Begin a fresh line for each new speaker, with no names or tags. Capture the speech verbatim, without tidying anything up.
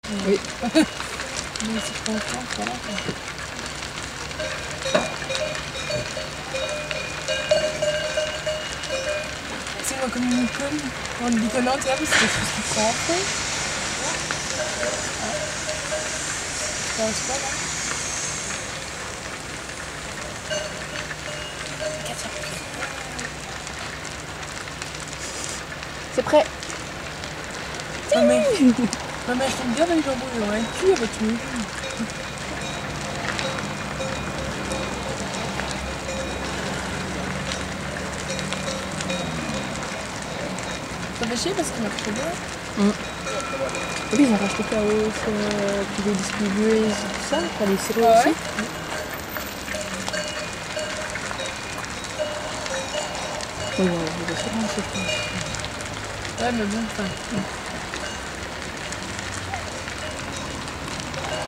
Oui.
Mais c'est content, voilà. C'est moi comme une icône, on le dit connant, tu vois, parce que c'est ce qui prend en fait. Ça passe pas là.
C'est prêt.
Ma mère, ma mère tombe bien dans les jambons, il y aura un cul avec nous. Ça fait chier parce qu'il marche bien.
Mmh. Oui, ils ont racheté Chaos, euh, puis les distribués et tout ça, enfin les séries
Ah
aussi.
ouais.
Oui, on a des assurances, je pense.
Ouais, mais bon, enfin.